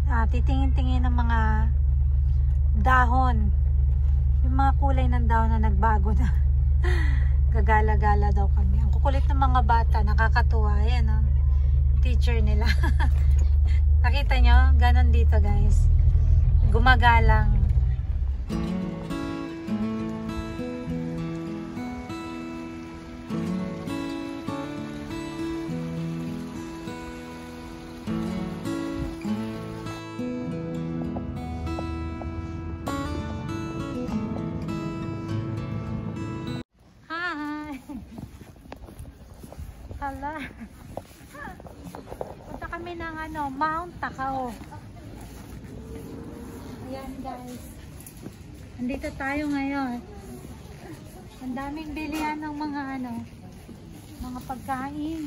titingin-tingin ng mga dahon. Yung mga kulay ng dahon na nagbago na. Gagala-gala daw kami. Ang kukulit ng mga bata, nakakatuwa. Ayan, oh. Teacher nila. Nakita nyo? Ganon dito, guys. Gumagalang. Hala. Punta kami ng Mount Takao. Ayan, guys. Andito tayo ngayon. Ang daming bilihan ng mga mga pagkain.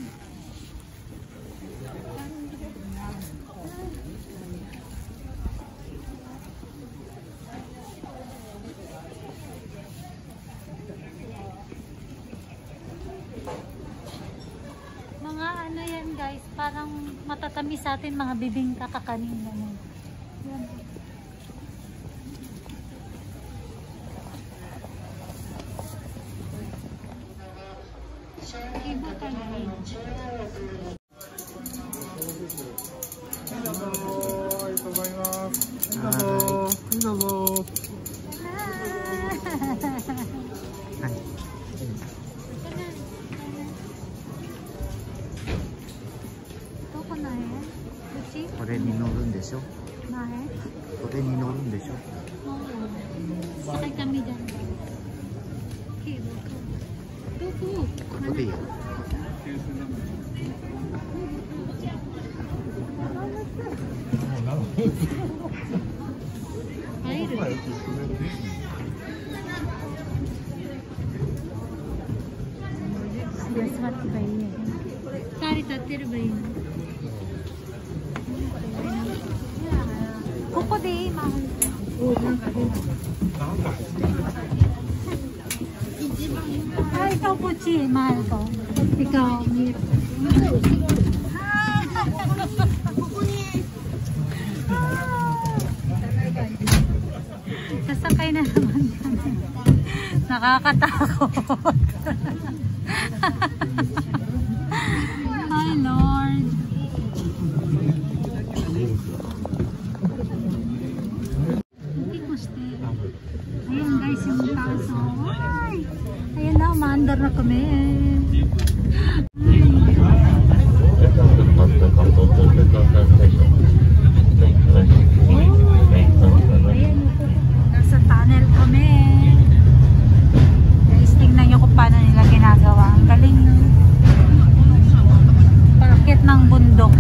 Mga yan, guys, parang matatamis sa atin, mga bibingka kakanin naman. Yan. Iba talaga. Sakay kami dyan. Tuku. Kopi ya? Air. Yaswat bayi. Kari tatir bayi. Kuko de mahal. Ay, ikaw Puchi, mahal ko. Ikaw, Mir. Sasakay na naman kami. Nakakatakot. Hi, Lord. Ayan, guys, yung taso. Ayan na, umaandar na kami. Nasa tunnel kami. Guys, tingnan nyo kung paano nila ginagawa. Ang galing, no? Paakit ng bundok.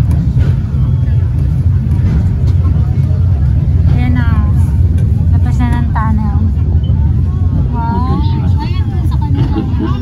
Ayan na. Labas na ng tunnel. Wow. Ayan dun sa kanila.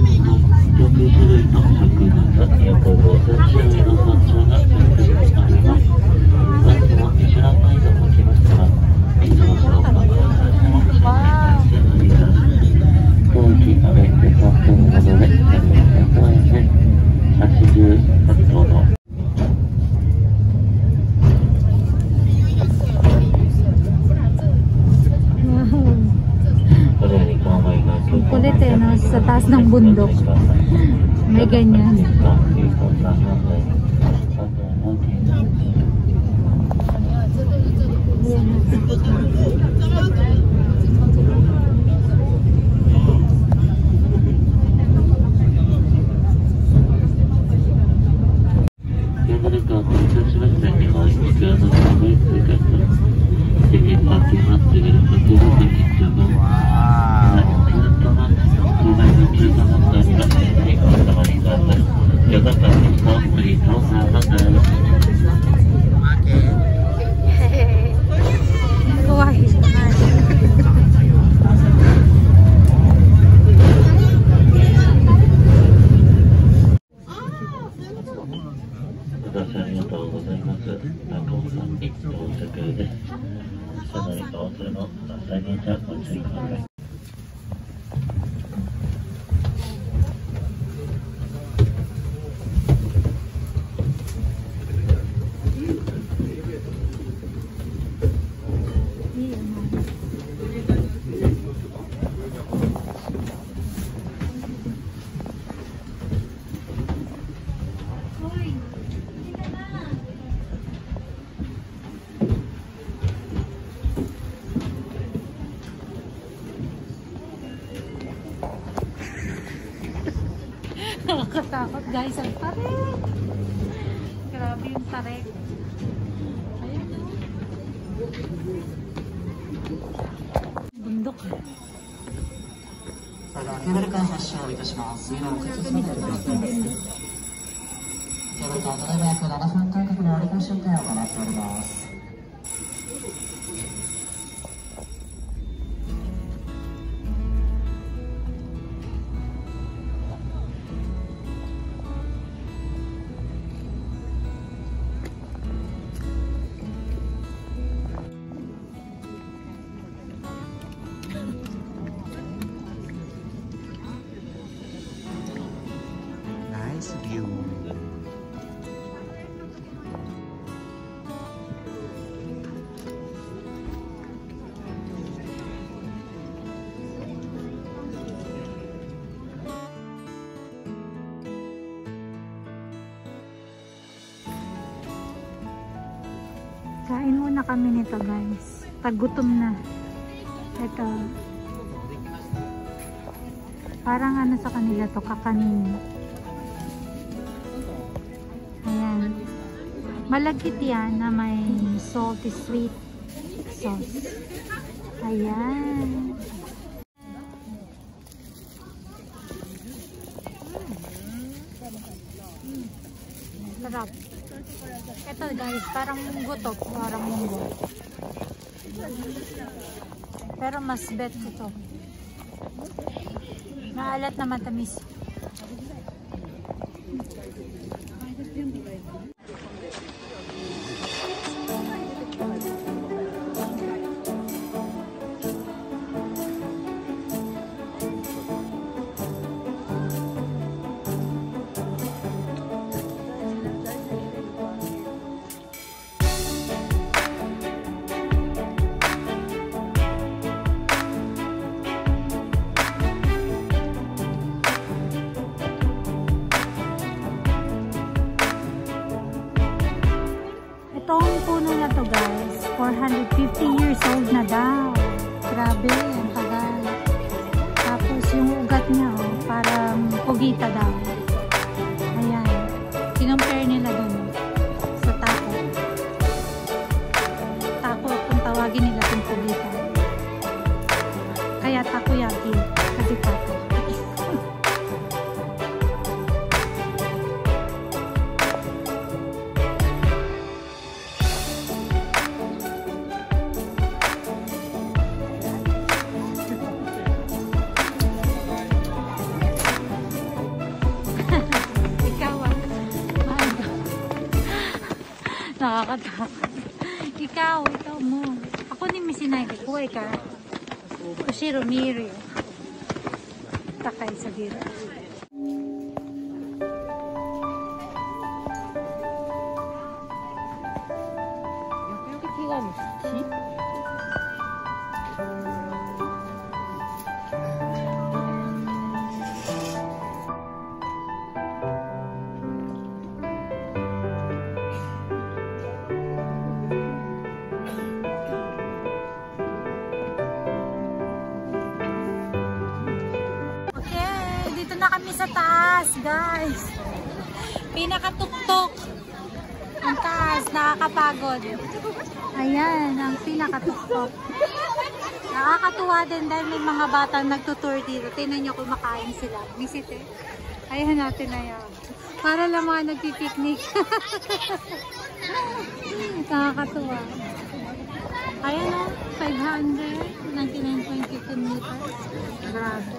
Ang kulit eh, no? Sa taas ng bundok. May ganyan. Nakakatakot guys, ang tarik. Grabe yung tarik. Ayun. Bundok. それではケーブルカー発車をいたします。次のお客様でございます。ケーブルカーただいま約7分間隔の折り返し運転を行っております。Nice view. Kain muna kami nito guys. Paggutom na. Ito. Parang ano sa kanila to, kakanin. Ayan. Malagkit yan na may salty sweet sauce. Ayan. Sarap. Ito guys, parang munggo to. Parang munggo. Pero mas bet ito. Maalat na matamis. Itong puno na to guys, 450 years old na daw. Grabe, ang tagal. Tapos yung ugat niya, oh, parang pugita daw. Ayan. Kinumpare nila dun sa taco. Taco, kung tawagin nila kung pugita. Kaya takoyaki, kasi taco. Nakakatakot. Ikaw mo. Ako ni Misinay kukuhay ka. Kushiro Mirio. Takay sa gira. Sa taas guys, pinakatuktok ang taas, nakakapagod. Ayan ang pinakatuktok. Nakakatuwa din dahil may mga batang nagtutour dito. Tingnan nyo kumakain sila, bisite. Ayan natin na yan, para lang mga nagpipiknik. Nakakatuwa. Ayan o, 500, 99.15 meters. Grabe.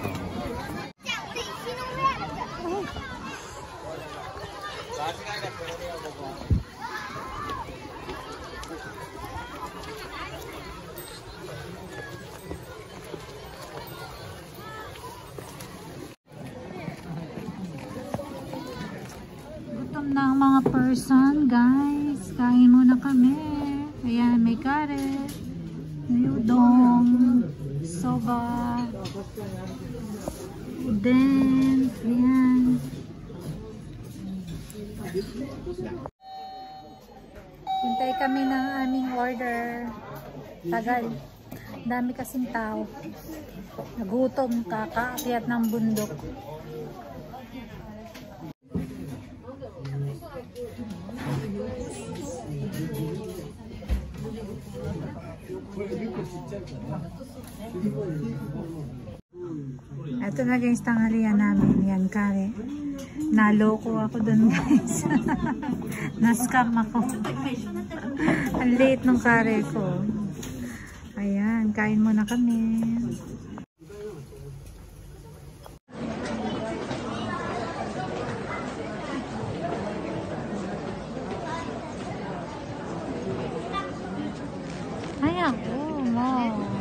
Gutom na ang mga person guys. Kain muna kami. Ayan, may karet, may udong, soba, then ayan. Hintay kami ng aming order. Tagal. Dami kasing tao. Nagutom, kakaakyat ng bundok. Ito na guys, tanghalian namin. Yan, kare. Naloko ako dun guys. Nascam ako. Ang late ng kare ko. Ayan, kain muna kami. Ay ako, mo.